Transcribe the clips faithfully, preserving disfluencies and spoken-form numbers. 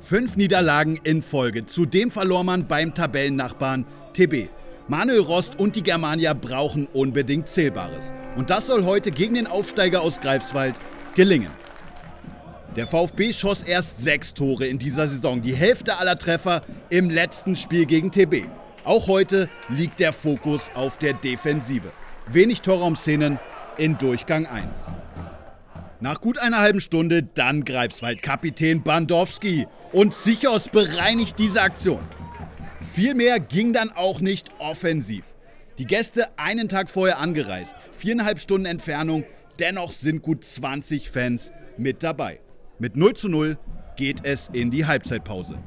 Fünf Niederlagen in Folge. Zudem verlor man beim Tabellennachbarn T B. Manuel Rost und die Germania brauchen unbedingt Zählbares. Und das soll heute gegen den Aufsteiger aus Greifswald gelingen. Der VfB schoss erst sechs Tore in dieser Saison, die Hälfte aller Treffer im letzten Spiel gegen T B. Auch heute liegt der Fokus auf der Defensive. Wenig Torraumszenen in Durchgang eins. Nach gut einer halben Stunde dann Greifswald. Kapitän Bandowski und Zichos bereinigt diese Aktion. Viel mehr ging dann auch nicht offensiv. Die Gäste einen Tag vorher angereist, viereinhalb Stunden Entfernung, dennoch sind gut zwanzig Fans mit dabei. Mit null zu null geht es in die Halbzeitpause.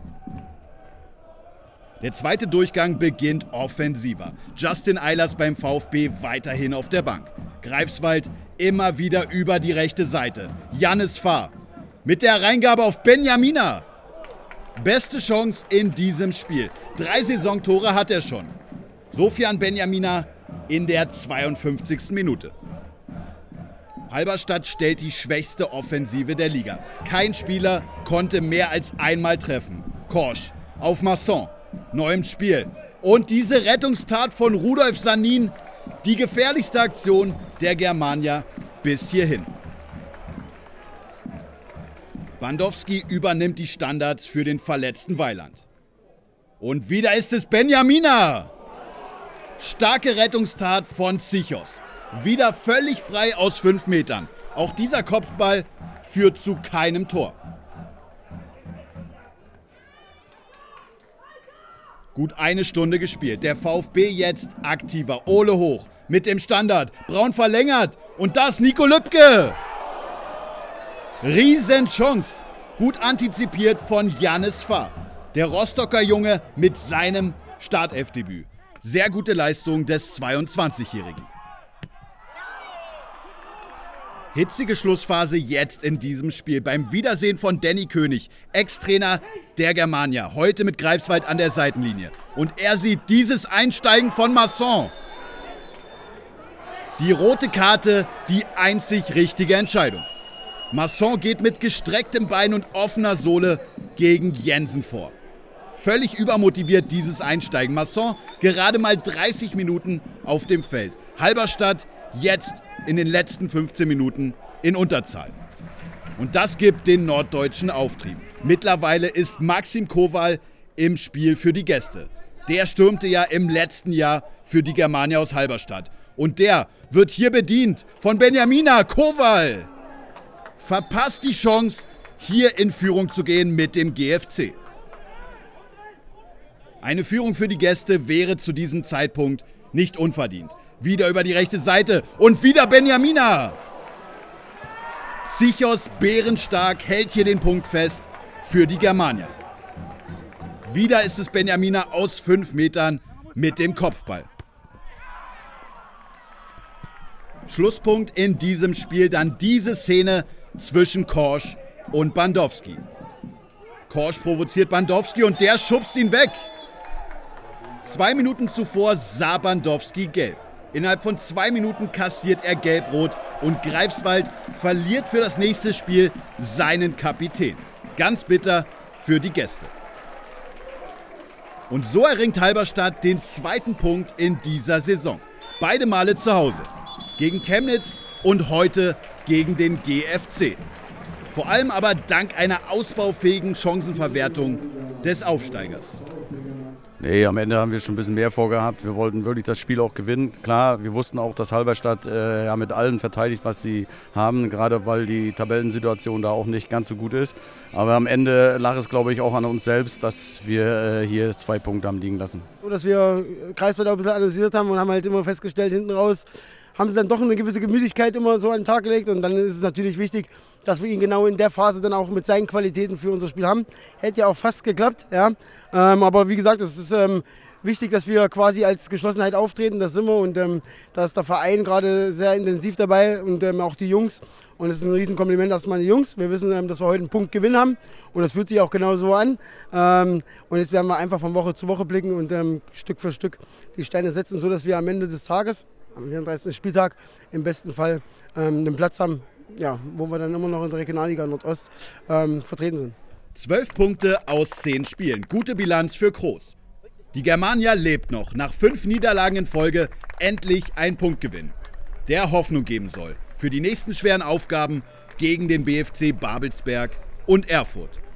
Der zweite Durchgang beginnt offensiver. Justin Eilers beim VfB weiterhin auf der Bank. Greifswald immer wieder über die rechte Seite. Jannis Fahr mit der Reingabe auf Benjamina. Beste Chance in diesem Spiel. Drei Saisontore hat er schon. Sofian Benjamina in der zweiundfünfzigsten Minute. Halberstadt stellt die schwächste Offensive der Liga. Kein Spieler konnte mehr als einmal treffen. Korsch auf Masson. Neu im Spiel. Und diese Rettungstat von Rudolf Sanin, die gefährlichste Aktion der Germania bis hierhin. Bandowski übernimmt die Standards für den verletzten Weiland. Und wieder ist es Benjamina. Starke Rettungstat von Zichos. Wieder völlig frei aus fünf Metern. Auch dieser Kopfball führt zu keinem Tor. Gut eine Stunde gespielt. Der VfB jetzt aktiver. Ole hoch mit dem Standard. Braun verlängert. Und das Nico Lübke. Riesenchance. Gut antizipiert von Jannis Fahr. Der Rostocker Junge mit seinem Startelfdebüt. Sehr gute Leistung des zweiundzwanzigjährigen. Hitzige Schlussphase jetzt in diesem Spiel. Beim Wiedersehen von Danny König, Ex-Trainer der Germania, heute mit Greifswald an der Seitenlinie. Und er sieht dieses Einsteigen von Masson. Die rote Karte, die einzig richtige Entscheidung. Masson geht mit gestrecktem Bein und offener Sohle gegen Jensen vor. Völlig übermotiviert dieses Einsteigen. Masson gerade mal dreißig Minuten auf dem Feld. Halberstadt jetzt in den letzten fünfzehn Minuten in Unterzahl. Und das gibt den Norddeutschen Auftrieb. Mittlerweile ist Maxim Kowal im Spiel für die Gäste. Der stürmte ja im letzten Jahr für die Germania aus Halberstadt. Und der wird hier bedient von Benjamina. Kowal verpasst die Chance, hier in Führung zu gehen mit dem G F C. Eine Führung für die Gäste wäre zu diesem Zeitpunkt nicht unverdient. Wieder über die rechte Seite und wieder Benjamina. Zichos bärenstark hält hier den Punkt fest für die Germania. Wieder ist es Benjamina aus fünf Metern mit dem Kopfball. Schlusspunkt in diesem Spiel dann diese Szene zwischen Korsch und Bandowski. Korsch provoziert Bandowski und der schubst ihn weg. Zwei Minuten zuvor sah Bandowski gelb. Innerhalb von zwei Minuten kassiert er gelb-rot und Greifswald verliert für das nächste Spiel seinen Kapitän. Ganz bitter für die Gäste. Und so erringt Halberstadt den zweiten Punkt in dieser Saison. Beide Male zu Hause. Gegen Chemnitz und heute gegen den G F C. Vor allem aber dank einer ausbaufähigen Chancenverwertung des Aufsteigers. Nee, am Ende haben wir schon ein bisschen mehr vorgehabt. Wir wollten wirklich das Spiel auch gewinnen. Klar, wir wussten auch, dass Halberstadt äh, ja, mit allem verteidigt, was sie haben, gerade weil die Tabellensituation da auch nicht ganz so gut ist. Aber am Ende lag es, glaube ich, auch an uns selbst, dass wir äh, hier zwei Punkte haben liegen lassen. So, dass wir Greifswald auch ein bisschen analysiert haben und haben halt immer festgestellt, hinten raus haben sie dann doch eine gewisse Gemütlichkeit immer so an den Tag gelegt. Und dann ist es natürlich wichtig, dass wir ihn genau in der Phase dann auch mit seinen Qualitäten für unser Spiel haben. Hätte ja auch fast geklappt, ja. Ähm, aber wie gesagt, es ist ähm, wichtig, dass wir quasi als Geschlossenheit auftreten, das sind wir. Und ähm, da ist der Verein gerade sehr intensiv dabei und ähm, auch die Jungs. Und es ist ein Riesenkompliment erstmal an die Jungs. Wir wissen, ähm, dass wir heute einen Punkt Gewinn haben und das fühlt sich auch genau so an. Ähm, und jetzt werden wir einfach von Woche zu Woche blicken und ähm, Stück für Stück die Steine setzen, sodass wir am Ende des Tages, am vierunddreißigsten Spieltag, im besten Fall ähm, einen Platz haben, ja, wo wir dann immer noch in der Regionalliga Nordost ähm, vertreten sind. Zwölf Punkte aus zehn Spielen. Gute Bilanz für Kroos. Die Germania lebt noch. Nach fünf Niederlagen in Folge endlich ein Punktgewinn, der Hoffnung geben soll für die nächsten schweren Aufgaben gegen den B F C Babelsberg und Erfurt.